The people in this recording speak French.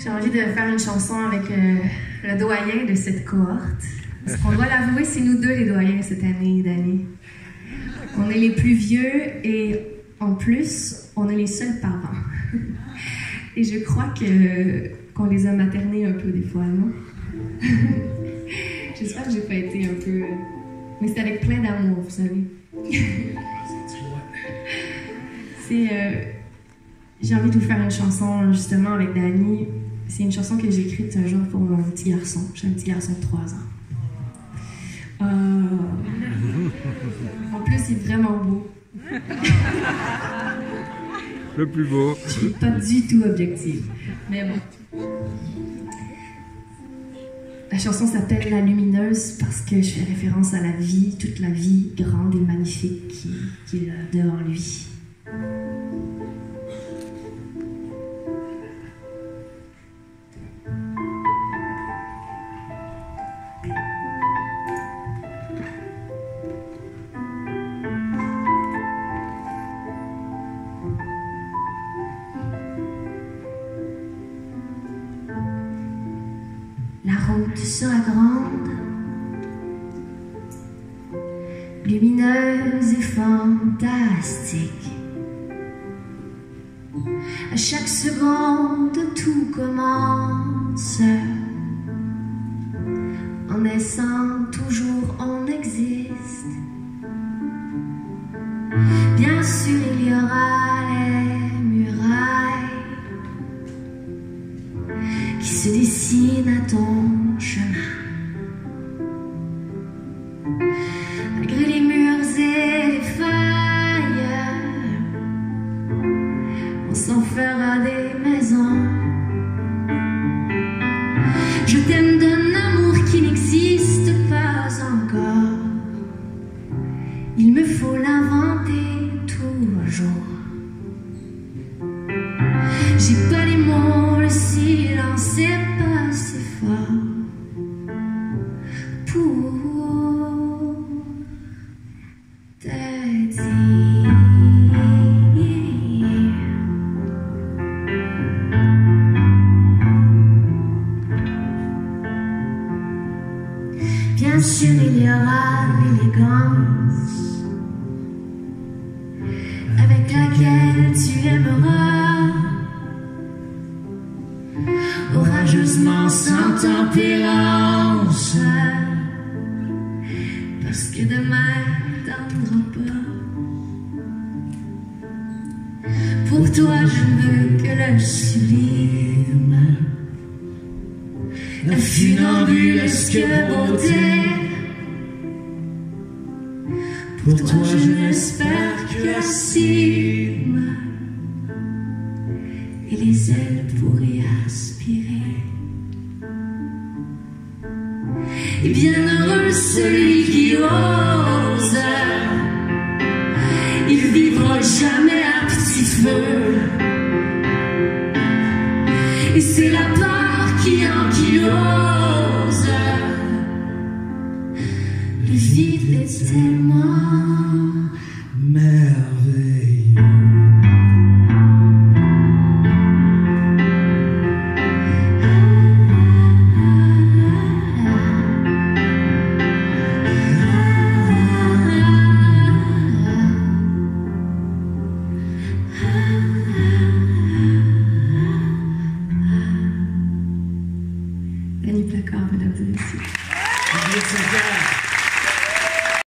J'ai envie de faire une chanson avec le doyen de cette cohorte. Parce qu'on doit l'avouer, c'est nous deux les doyens cette année, Dani. On est les plus vieux et en plus, on est les seuls parents. Et je crois qu'on les a maternés un peu des fois, non? J'espère que j'ai pas été un peu... Mais c'est avec plein d'amour, vous savez. J'ai envie de vous faire une chanson justement avec Dani. C'est une chanson que j'ai écrite un jour pour mon petit garçon. J'ai un petit garçon de 3 ans. En plus, il est vraiment beau. Le plus beau. Je suis pas du tout objective. Mais bon. La chanson s'appelle La Lumineuse parce que je fais référence à la vie, toute la vie grande et magnifique qu'il a devant lui. La route sera grande, lumineuse et fantastique. À chaque seconde, tout commence. En naissant, toujours on existe. Bien sûr, il y aura les murailles qui se dessinent à ton chemin. Malgré les murs et les feuilles, on s'en fera des maisons. Je t'aime d'un amour qui n'existe pas encore. Il me faut l'inventer toujours. J'ai pas les mots, le silence est pas assez fort pour te dire. Bien sûr, il y aura l'élégance avec laquelle tu aimeras, orageusement sans tempérance, parce que demain t'attendra pas. Pour toi je ne veux que le sublime, la funambulesque beauté. Pour toi je n'espère que la cime et les ailes pour y aspirer. Et bien heureux celui qui ose, il vivra jamais à petit feu. Et c'est la peur qui ankylose. Le vide est tellement merveilleux. Dani Placard, mesdames et messieurs.